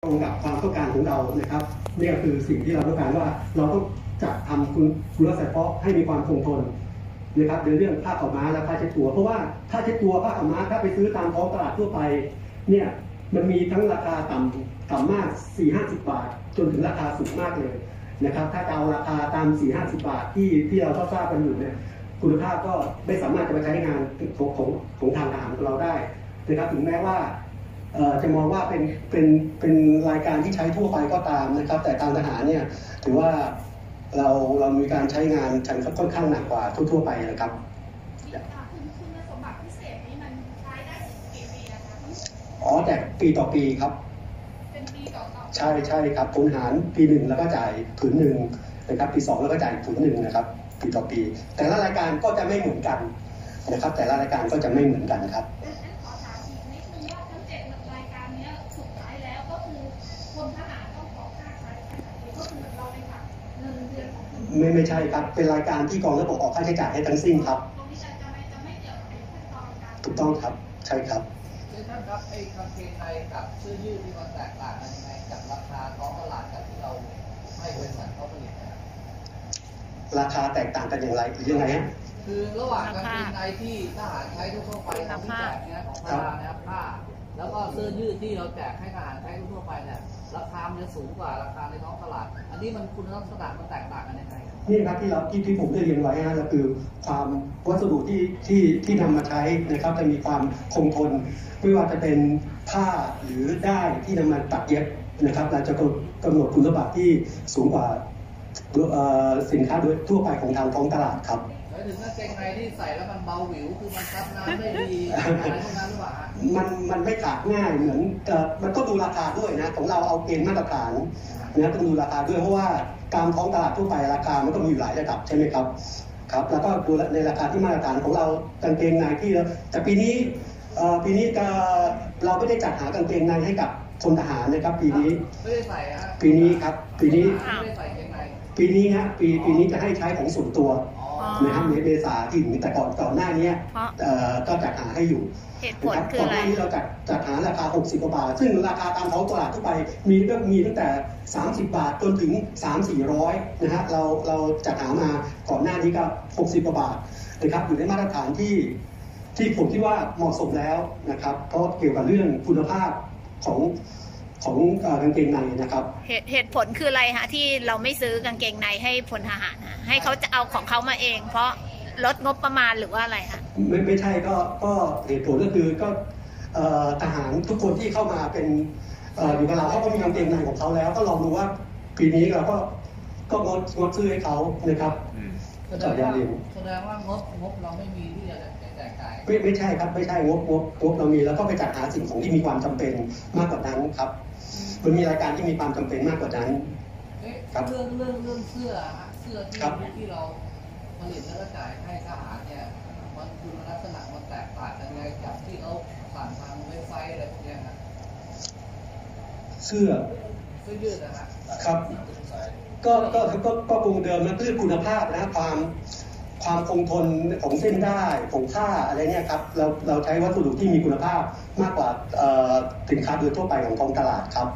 ตรงกับความต้องการของเรานะครับนี่ก็คือสิ่งที่เราต้องการว่าเราต้องจัดทำคุณลักษณะเฉพาะให้มีความคงทนนะครับในเรื่องผ้าขาวม้าและผ้าเช็ดตัวเพราะว่าผ้าเช็ดตัวผ้าขาวม้าถ้าไปซื้อตามท้องตลาดทั่วไปเนี่ยมันมีทั้งราคาต่ำมาก 4-50 บาทจนถึงราคาสูงมากเลยนะครับถ้าเอาราคาตาม 4-50 บาทที่เราทราบกันอยู่เนี่ยคุณภาพก็ไม่สามารถจะมาใช้งานของทางทหารของเราได้นะครับถึงแม้ว่าจะมองว่าเป็นรายการที่ใช้ทั่วไปก็ตามนะครับแต่ทางทหารเนี่ยถือว่าเรามีการใช้งานค่อนข้างหนักกว่าทั่วไปนะครับคุณสมบัติพิเศษนี้มันใช้ได้กี่ปีนะคะอ๋อแต่ปีต่อปีครับเป็นปีต่อใช่ครับทุนหารปีหนึ่งแล้วก็จ่ายผืนหนึ่งนะครับปีสองแล้วก็จ่ายผืนหนึ่งนะครับปีต่อปีแต่ละรายการก็จะไม่เหมือนกันนะครับแต่ละรายการก็จะไม่เหมือนกันครับไม่ใช่ครับเป็นรายการที่กองทัพบกออกค่าใช้จ่ายให้ทั้งสิ้นครับถูกต้องครับใช่ครับท่านครับไอ้กางเกงในกับเสื้อยืดที่มันแตกต่างกันยังไงจากราคาท้องตลาดกับที่เราให้บริษัทเขาผลิตนะครับราคาแตกต่างกันอย่างไรหรือยังไงฮะคือระหว่างกางเกงในที่ทหารใช้ทั่วไปที่แจกเนี่ยของพารานะครับผ้าแล้วก็เสื้อยืดที่เราแจกให้ทหารใช้ทั่วไปเนี่ยราคามันจะสูงกว่าราคาในท้องตลาดอันนี้มันคุณลักษณะมันแตกต่างกันยังไงนี่ครับที่ผมได้เรียนไว้นะก็คือความวัสดุที่นำมาใช้นะครับจะมีความคงทนไม่ว่าจะเป็นผ้าหรือได้ที่นำมาตัดเย็บนะครับเราจะกำหนดคุณสมบัติที่สูงกว่าสินค้าโดยทั่วไปของทางท้องตลาดครับหมายถึงกางเกงในที่ใส่แล้วมันเบาหวิวคือมันซับน้ำได้ดีอะไรพวกนั้นหรือเปล่ามันไม่ขาดง่ายเหมือนมันก็ดูราคาด้วยนะของเราเอาเกณฑ์มาตรฐานนะต้องดูราคาด้วยเพราะว่าการท้องตลาดทั่วไปราคามันก็มีอยู่หลายระดับใช่ไหมครับครับแล้วก็ดูในราคาที่มาตรฐานของเรากางเกงในที่แต่ปีนี้เราไม่ได้จัดหากางเกงในให้กับพลทหารนะครับปีนี้ไม่ได้ใส่ปีนี้ครับปีนี้ไม่ได้ใส่เกงในปีนี้นะปีนี้จะให้ใช้ของส่วนตัวนะครับเมษาที่ถึงแต่ก่อนหน้านี้ก็จัดหาให้อยู่เหตุผลคืออะไรก่อนหน้านี้เราจัดหาราคา60 กว่าบาทซึ่งราคาตามท้องตลาดทั่วไปมีตั้งแต่30 บาทจนถึง300-400นะฮะเราจัดหามาก่อนหน้านี้ก็60 กว่าบาทนะครับอยู่ในมาตรฐานที่ผมคิดว่าเหมาะสมแล้วนะครับเพราะเกี่ยวกับเรื่องคุณภาพของกางเกงในนะครับเหตุผลคืออะไรฮะที่เราไม่ซื้อกางเกงในให้พลทหารให้เขาจะเอาของเขามาเองเพราะลดงบประมาณหรือว่าอะไรคะไม่ใช่ก็เหตุผลก็คือก็ทหารทุกคนที่เข้ามาเป็นอยู่กับเราเขาก็มีกางเกงในของเขาแล้วก็ลองดูว่าปีนี้เราก็งดซื้อให้เขานะครับแสดงว่างบเราไม่มีที่จะแจกจ่ายไม่ใช่ครับไม่ใช่งบเรามีแล้วก็ไปจัดหาสิ่งของที่มีความจำเป็นมากกว่านั้นครับมันมีรายการที่มีความจำเป็นมากกว่านั้นครับเรื่องเสื้อที่เราผลิตแล้วก็จ่ายให้ทหารเนี่ยมันคุณลักษณะมันแตกต่างกันไงจากที่เขาผ่านทางเว็บไซต์อะไรพวกนี้ครับเสื้อยืดนะครับก็คงเดิมนะเรื่องคุณภาพนะความคงทนของเส้นได้ของผ้าอะไรเนี่ยครับเราใช้วัสดุที่มีคุณภาพมากกว่าสินค้าโดยทั่วไปของท้องตลาดครับ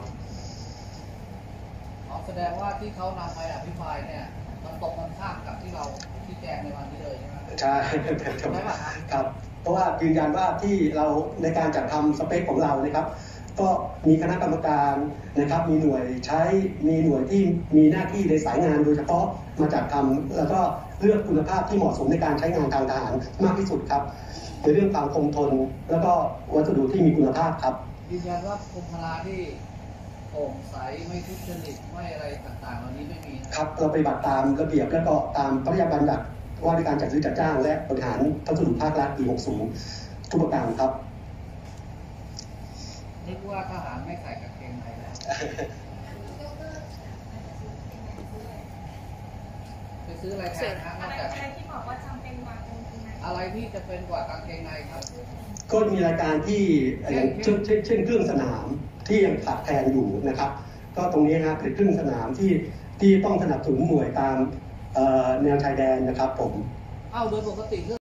แสดงว่าที่เขานำไปอภิปรายเนี่ยมันตกกันข้ามกับที่เราชี้แจงในวันนี้เลยใช่ไหมใช่ครับเพราะว่ายืนยันว่าที่เราในการจัดทำสเปคของเรานะครับก็มีคณะกรรมการนะครับมีหน่วยมีหน่วยที่มีหน้าที่ในสายงานโดยเฉพาะมาจัดทำแล้วก็เลือกคุณภาพที่เหมาะสมในการใช้งานทางทหารมากที่สุดครับในเรื่องความคงทนแล้วก็วัสดุที่มีคุณภาพครับยืนยันว่ากรมพลาที่โปร่งใสไม่ทุจริตไม่อะไรต่างๆเหล่านี้ไม่มีครับเราปฏิบัติตามระเบียบและก็ตามพระราชบัญญัติว่าด้วยการจัดซื้อจัดจ้างและบริหารพัสดุภาครัฐปี60ทุกประการครับนึกว่าทหารไม่ใส่กางเกงในแล้วไปซื้ออะไรแทนนะนอกจากอะไรที่บอกว่าจำเป็นกว่ากางเกงในอะไรที่จะเป็นกว่ากางเกงในครับก็มีรายการที่เช่นเครื่องสนามที่ยังขาดแคลนอยู่นะครับก็ตรงนี้นะเป็นเครื่องสนามที่ต้องสนับสนุนหน่วยตามแนวชายแดนนะครับผมโดยปกติ